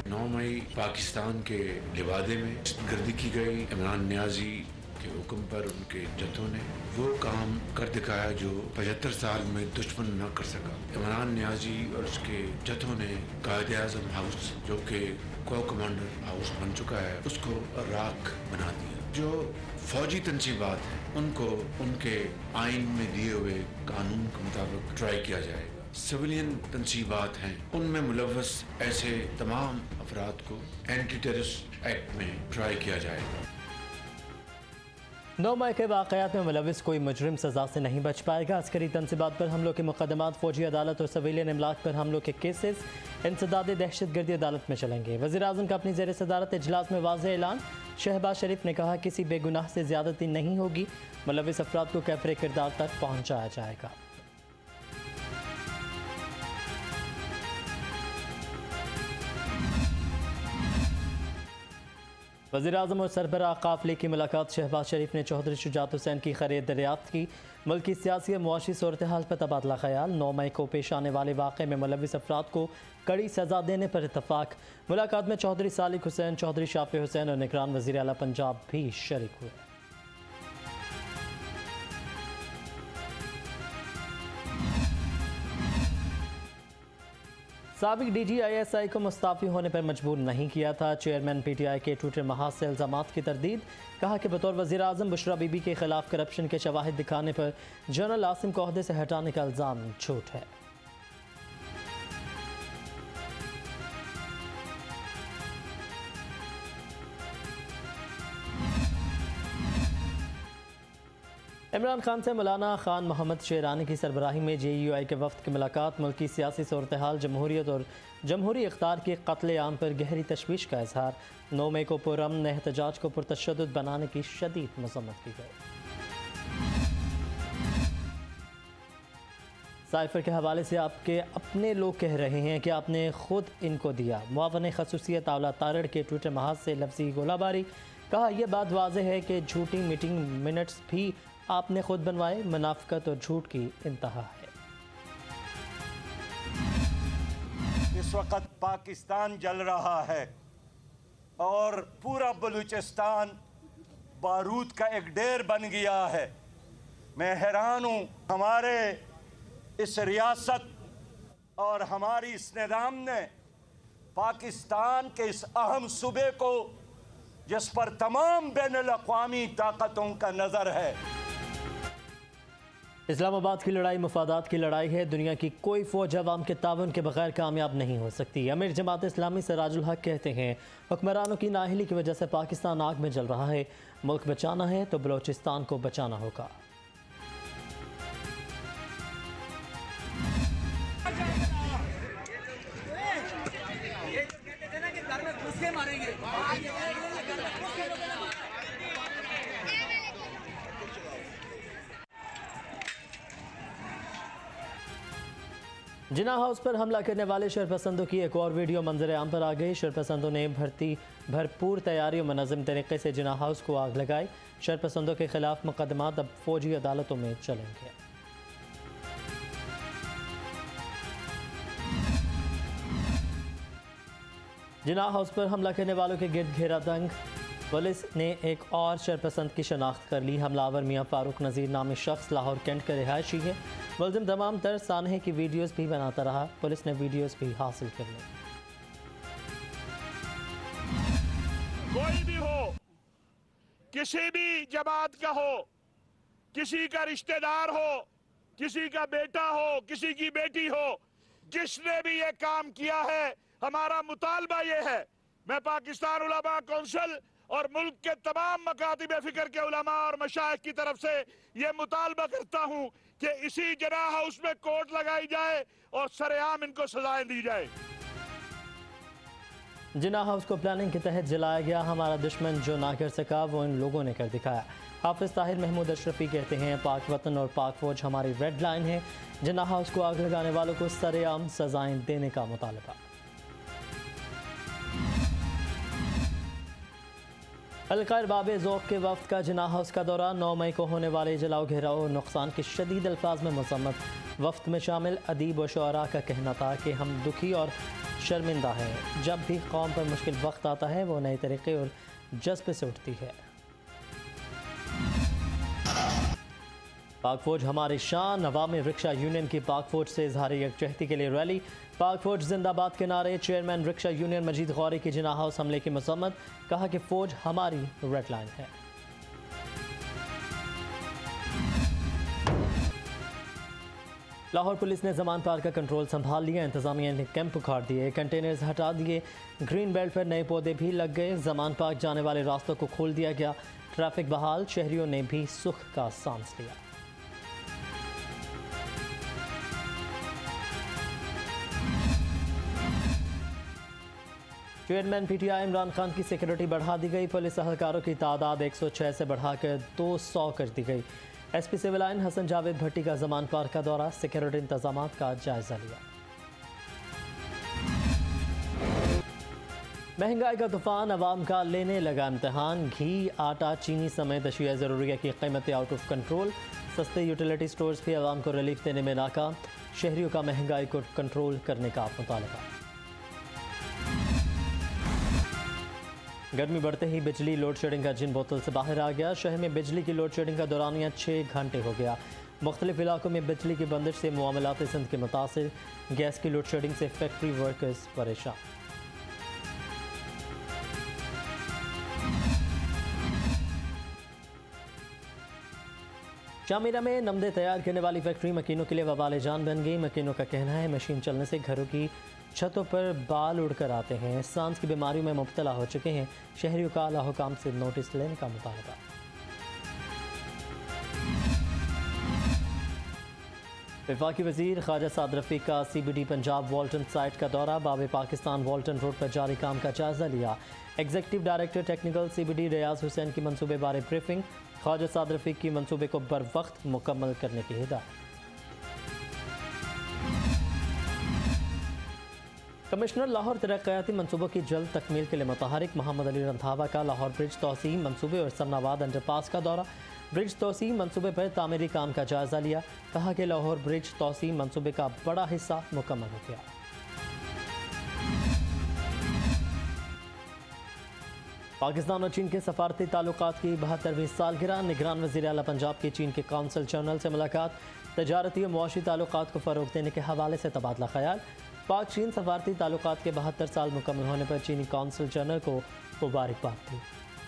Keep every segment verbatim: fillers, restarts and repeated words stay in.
नौ मई पाकिस्तान के लिबादे में गर्दी की गई। इमरान नियाजी के हुक्म पर उनके जथों ने वो काम कर दिखाया जो पचहत्तर साल में दुश्मन न कर सका। इमरान नियाजी और उसके जथों ने कायदे आज़म हाउस, जो कि को कमांडर हाउस बन चुका है, उसको राख बना दिया। जो फौजी तंजीबात हैं उनको उनके आइन में दिए हुए कानून के मुताबिक ट्राई किया जाएगा। सिविलियन तंजीबात हैं उनमें मुलव्वस ऐसे तमाम अफराद को एंटी टेररिस्ट एक्ट में ट्राई किया जाएगा। नौ मई के वाक़यात में मुलव्वस कोई मुजरिम सज़ा से नहीं बच पाएगा। अस्करी तंसीबात पर हमलों के मुकदमात, फौजी अदालत और सिविलियन इमलाक पर हमलों के केसेस इंसदाद दहशत गर्दी अदालत में चलेंगे। वज़ीर आज़म का अपनी ज़ेर सदारत इजलास में वाज़ेह ऐलान। शहबाज शरीफ ने कहा किसी बेगुनाह से ज़्यादती नहीं होगी, मुलव्वस अफराद को कैफरे किरदार तक पहुँचाया जाएगा। वज़ीर आज़म और सरबराह काफ़िले की मुलाकात। शहबाज शरीफ ने चौधरी शुजात हुसैन की खैरियत दरियाफ्त की। मुल्क की सियासी और मुआशी सूरत हाल पर तबादला ख्याल। नौ मई को पेश आने वाले वाक़े में मुलव्वस अफराद को कड़ी सज़ा देने पर इत्तफाक। मुलाकात में चौधरी सालिक हुसैन, चौधरी शाफी हुसैन और निगरान वज़ीर आला पंजाब भी शरीक हुए। साबिक D G I S I को मुस्ताफ़ी होने पर मजबूर नहीं किया था। चेयरमैन पी टी आई के टूटे महाज से इल्ज़ामात की तरदीद। कहा कि बतौर वज़ीर आज़म बुशरा बीबी के खिलाफ करप्शन के शवाहिद दिखाने पर जनरल आसिम को ओहदे से हटाने का इल्ज़ाम झूठ है। इमरान खान से मौलाना खान मोहम्मद शेरानी की सरबराही में जे यू आई के वफ़द की मुलाकात। मुल्क की सियासी सूरत हाल, जमहूरियत और जमहूरी इख्तार के कत्ले आम पर गहरी तशवीश का इजहार। नौ मई को पुरअमन एहतजाज को पुरतशद्दुद बनाने की शदीद मज़म्मत की गई। साइफर के हवाले से आपके अपने लोग कह रहे हैं कि आपने खुद इनको दिया। मुआवन खसूसियत आवला तारड़ के ट्विटर महाज से लफ्जी गोलाबारी। कहा यह बात वाज़ेह है कि झूठी मीटिंग मिनट्स भी आपने खुद बनवाए। मुनाफिकत और झूठ की इंतहा है। इस वक्त पाकिस्तान जल रहा है और पूरा बलूचिस्तान बारूद का एक ढेर बन गया है। मैं हैरान हूँ, हमारे इस रियासत और हमारी इस निज़ाम ने पाकिस्तान के इस अहम सूबे को, जिस पर तमाम बैनुल अक़वामी ताकतों का नज़र है। इस्लामाबाद की लड़ाई मुफादात की लड़ाई है। दुनिया की कोई फौज अवाम के तावन के बगैर कामयाब नहीं हो सकती। अमीर जमात इस्लामी सिराजुल हक कहते हैं हुक्मरानों की नाअहली की वजह से पाकिस्तान आग में जल रहा है। मुल्क बचाना है तो बलोचिस्तान को बचाना होगा। जिना हाउस पर हमला करने वाले शरपसंदों की एक और वीडियो मंजर आम पर आ गई। शरपसंदों ने भर्ती भरपूर तैयारी और मनज़्ज़म तरीके से जिना हाउस को आग लगाई। शरपसंदों के खिलाफ मुकदमात अब फौजी अदालतों में चलेंगे। जिना हाउस पर हमला करने वालों के गिर्द घेरा तंग। पुलिस ने एक और शरपसंद की शनाख्त कर ली। हमलावर मियाँ फारूक नज़ीर नामी शख्स लाहौर कैंट का रिहायशी है। मुलजिम तमाम तर सानहे की वीडियोस भी बनाता रहा। पुलिस ने वीडियोस भी हासिल कर ली। कोई भी हो, किसी भी जमात का हो, किसी का रिश्तेदार हो, किसी का बेटा हो, किसी की बेटी हो, जिसने भी ये काम किया है, हमारा मुतालबा ये है, मैं पाकिस्तान उलमा कौंसिल और मुल्क के तमाम मकातिब फिक्र के उलमा और मशाइख की तरफ से ये मुतालबा करता हूँ कि इसी जना हाउस में कोर्ट लगाई जाए और सरेआम इनको सजाएं दी जाए। जिना हाउस को प्लानिंग के तहत जलाया गया। हमारा दुश्मन जो ना कर सका वो इन लोगों ने कर दिखाया। हाफिज ताहिर महमूद अशरफी कहते हैं पाक वतन और पाक फौज हमारी रेड लाइन है। जिना हाउस को आग लगाने वालों को सरेआम सजाएं देने का मुतालबा। हल्का अरबाब ज़ौक़ के वफ़द का जिना हाउस का दौरा। नौ मई को होने वाले जलाओ घेराव और नुकसान के शदीद अल्फाज में मज़म्मत। वफ़द में शामिल अदीब व शुअरा का कहना था कि हम दुखी और शर्मिंदा है। जब भी कौम पर मुश्किल वक्त आता है वो नए तरीके और जज्बे से उठती है। पाक फौज हमारी शान, अवामी रिक्शा यूनियन की पाक फौज से इजहार यकजहती के लिए रैली। पाक फौज जिंदाबाद के नारे। Chairman rickshaw union Majeed Ghauri की जिन्ना हाउस हमले की मजम्मत, कहा कि फौज हमारी रेड लाइन है। लाहौर पुलिस ने जमान पार का कंट्रोल संभाल लिया। इंतजामिया ने कैंप उखाड़ दिए, कंटेनर्स हटा दिए, ग्रीन बेल्ट पर नए पौधे भी लग गए। जमान पार्क जाने वाले रास्तों को खोल दिया गया, ट्रैफिक बहाल। शहरियों ने भी सुख का सांस लिया। चेयरमैन पीटीआई इमरान खान की सिक्योरिटी बढ़ा दी गई। पुलिस एहलकारों की तादाद एक सौ छह से बढ़ाकर दो सौ कर दी गई। SP civil line Hasan Javed Bhatti का जमान पार्क का दौरा, सिक्योरिटी इंतजाम का जायजा लिया। महंगाई का तूफान अवाम का लेने लगा इम्तिहान। घी, आटा, चीनी समेत अशिया ज़रूरिया की कीमतें आउट ऑफ कंट्रोल। सस्ते यूटिलिटी स्टोर्स भी अवाम को रिलीफ देने में नाकाम। शहरियों का महंगाई को कंट्रोल करने का मुतालबा। गर्मी बढ़ते ही बिजली लोड शेडिंग का जिन बोतल से बाहर आ गया। शहर में बिजली की लोड शेडिंग का दौरानिया छः घंटे हो गया। मुख्तलिफ इलाकों में बिजली की बंदिश से मामलात सिंध के मुतासिर। गैस की लोड शेडिंग से फैक्ट्री वर्कर्स परेशान। शामिरा में नमदे तैयार करने वाली फैक्ट्री मकीनों के लिए वबाल जान बन गई। मकीनों का कहना है मशीन चलने से घरों की छतों पर बाल उड़कर आते हैं। सांस की बीमारियों में मुब्तला हो चुके हैं। शहरियों का आला हुकाम से नोटिस लेने का मुतालबा। वफाकी वजीर ख्वाजा साद रफीक का सीबीडी पंजाब वॉल्टन साइट का दौरा। बाब पाकिस्तान वॉल्टन रोड पर जारी काम का जायजा लिया। Executive director technical CBD Riaz Hussain की मंसूबे बारे ब्रीफिंग। ख्वाजा साद रफीक की मंसूबे को बर वक्त मुकम्मल करने की हिदायत। कमिश्नर लाहौर तरक्याती मंसूबों की जल्द तकमील के लिए मुतहरिक। मोहम्मद अली रंधावा का लाहौर ब्रिज तोसी मंसूबे और समनाबाद अंडरपास का दौरा। ब्रिज तोसी मंसूबे पर तामीरी काम का जायजा लिया। कहा कि लाहौर ब्रिज तोसी मंसूबे का बड़ा हिस्सा मुकम्मल हो गया। पाकिस्तान और चीन के सफारती ताल्लुकात की बहत्तरवीं सालगिरह। निगरान वज़ीर आला पंजाब की चीन के कौंसल जनरल से मुलाकात। तजारती और मुआशी ताल्लुकात को फ़रोग़ देने के हवाले से तबादला ख्याल। पाक चीन सफारती ताल्लुकात के बहत्तर साल मुकम्मल होने पर चीनी कौंसल जनरल को मुबारकबाद दी।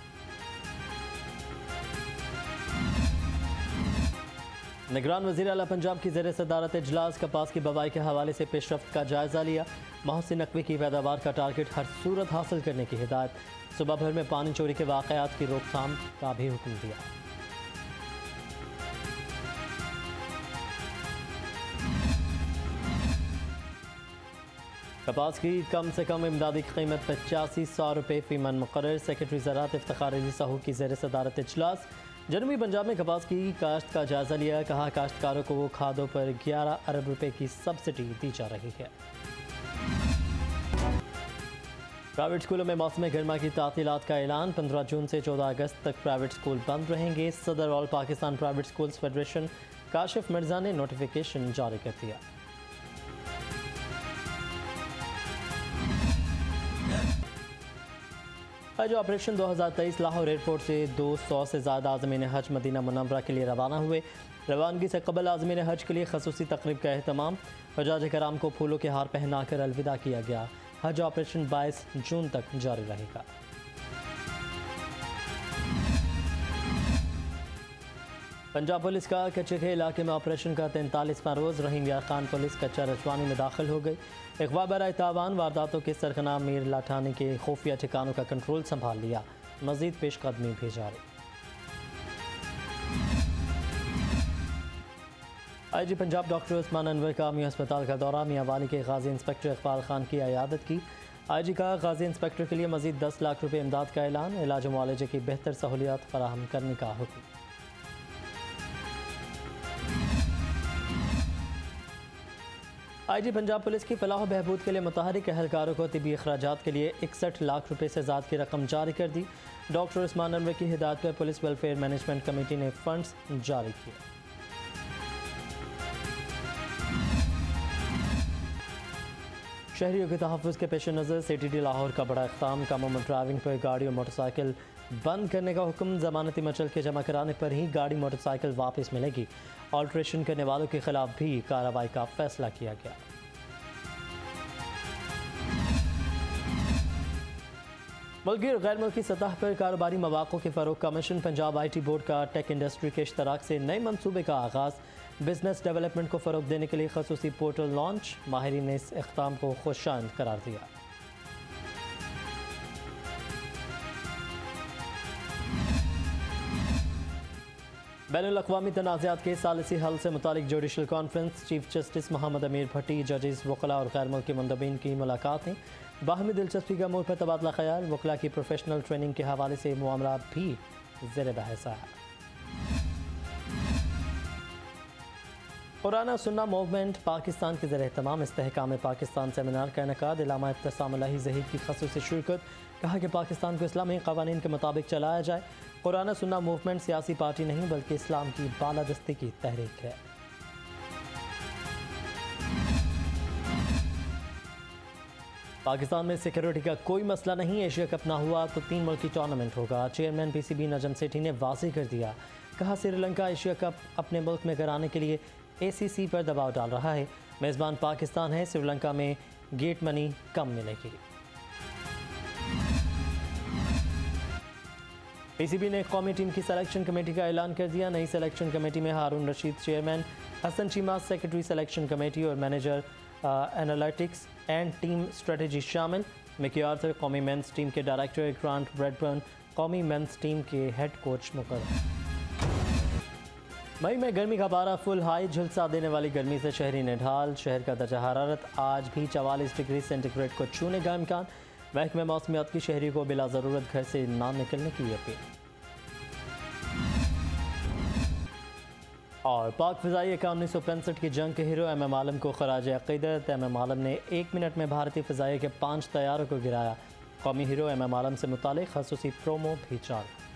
निगरान वज़ीर आला पंजाब की ज़ेर सदारत इजलास कपास की बवाई के हवाले से पेशरफ्त का जायजा लिया। महसिन नकवी की पैदावार का टारगेट हर सूरत हासिल करने की हिदायत। सुबह भर में पानी चोरी के वाक़यात की रोकथाम का भी हुक्म दिया। कपास की कम से कम इमदादी की कीमत पचासी सौ रुपये फी मन मुकर्रर। सेक्रेटरी ज़राअत इफ्तिखार अली साहू की ज़ेर सदारत इजलास। जनूबी पंजाब में कपास की काश्त का जायजा लिया। कहा काश्तकारों को वो खादों पर ग्यारह अरब रुपए की सब्सिडी दी जा रही है। प्राइवेट स्कूलों में मौसम गर्मा की तातीलात का ऐलान। पंद्रह जून से चौदह अगस्त तक प्राइवेट स्कूल बंद रहेंगे। सदर all Pakistan private schools federation Kashif Mirza ने नोटिफिकेशन जारी कर दिया। हज ऑपरेशन दो हज़ार तेईस लाहौर एयरपोर्ट से दो सौ से ज़्यादा आज़मीन हज मदीना मुनव्वरा के लिए रवाना हुए। रवानगी से कबल आज़मीन हज के लिए खसूसी तकरीब का अहतमाम। हजाज कराम को फूलों के हार पहनाकर अलविदा किया गया। हज ऑपरेशन बाईस जून तक जारी रहेगा। पंजाब पुलिस का कच्चे के इलाके में ऑपरेशन का तैंतालीसवां रोज़। रहीम यार खान पुलिस कच्चा रजवानी में दाखिल हो गई। अगवा बराए तावान वारदातों के सरगना मीर लाठानी के खुफिया ठिकानों का कंट्रोल संभाल लिया। मजीद पेशकदमी भी जारी। I G Punjab doctor Usman Anwar का मियां अस्पताल का दौरा। मियां वाली के गाजी इंस्पेक्टर इकबाल खान की अयादत की। आई जी का गाजी इंस्पेक्टर के लिए मजीद दस लाख रुपये इमदाद का ऐलान। इलाज मुआलजे की बेहतर सहूलियात फराहम करने का हुक्म। आई जी पंजाब पुलिस की फलाह बहबूद के लिए मुतहरिक एहलकारों को तिबी अखराजात के लिए इकसठ लाख रुपये से ज़्यादा की रकम जारी कर दी। डॉक्टर उस्मान अनवर की हिदायत पर पुलिस वेलफेयर मैनेजमेंट कमेटी ने फंड्स जारी किए। शहरियों के तहफ़्फ़ुज़ के पेश नज़र सी टी डी लाहौर का बड़ा इक़दाम। कामों में ड्राइविंग पर गाड़ी और मोटरसाइकिल बंद करने का हुक्म। ज़मानती मचल के जमा कराने पर ही गाड़ी मोटरसाइकिल वापस मिलेगी। ऑल्ट्रेशन करने वालों के खिलाफ भी कार्रवाई का फैसला किया गया। मुल्की और गैर मुल्की सतह पर कारोबारी मौक़ों के फ़रोग़ commission Punjab I T board का टेक इंडस्ट्री के इश्तराक से नए मनसूबे का आगाज़। बिजनेस डेवलपमेंट को फ़रोग़ देने के लिए ख़ुसूसी पोर्टल लॉन्च। माहिरीन ने इस इक़दाम को खुशाइंद करार दिया। बैनुल-अक़वामी तनाज़ात के सालिसी हल से मुतालिक judicial conference. Chief justice Mohammad Amir Bhatti, जजेस, वकला और गैर मुल्की मुंदबिन की मुलाकातें। बाहमी दिलचस्पी का मोड़ पर तबादला ख्याल। वकला की प्रोफेशनल ट्रेनिंग के हवाले से मामला भी ज़ेर बहस है। कुरान सुन्ना मूवमेंट पाकिस्तान के ज़रिए तमाम इस्तेहकाम पाकिस्तान सेमिनार का इनेकाद। इल्लामा इब्तिसाम इलाही ज़हीर की ख़ुसूसी शिरकत। कहा कि पाकिस्तान को इस्लामी क़वानीन के मुताबिक चलाया जाए। कुरान सुन्ना मूवमेंट सियासी पार्टी नहीं बल्कि इस्लाम की बालादस्ती की तहरीक है। पाकिस्तान में सिक्योरिटी का कोई मसला नहीं। एशिया कप ना हुआ तो तीन मुल्की टूर्नामेंट होगा। Chairman P C B Najam Sethi ने वाज़ेह कर दिया। कहा श्रीलंका एशिया कप अपने मुल्क में कराने के लिए ए सी सी पर दबाव डाल रहा है। मेज़बान पाकिस्तान है, श्रीलंका में गेट मनी कम मिलेगी। पी सी बी ने कौमी टीम की सिलेक्शन कमेटी का ऐलान कर दिया। नई सिलेक्शन कमेटी में Haroon Rasheed chairman, Hasan Cheema secretary selection committee और manager analytics and team strategy शामिल। मिकी आर्थर कौमी मेंस टीम के डायरेक्टर, ग्रांट ब्रैडबर्न कौमी मेंस टीम के हेड कोच मुकर्रर। मई में गर्मी का पारा फुल हाई। झुलसा देने वाली गर्मी से शहरी निढाल। शहर का दर्जा हरारत आज भी चवालीस डिग्री सेंटीग्रेड को छूने का इम्कान। महकमे मौसमियात की शहरी को बिला ज़रूरत घर से ना निकलने की अपील। और पाक फ़िज़ाई का उन्नीस सौ पैंसठ की जंग के हीरो एम एम आलम को खराज अक़ीदत। एम एम आलम ने एक मिनट में भारतीय फ़िज़ाई के पाँच तैयारों को गिराया। कौमी हीरो एम एम आलम से मुतालिक ख़ुसूसी प्रोमो भी जारी।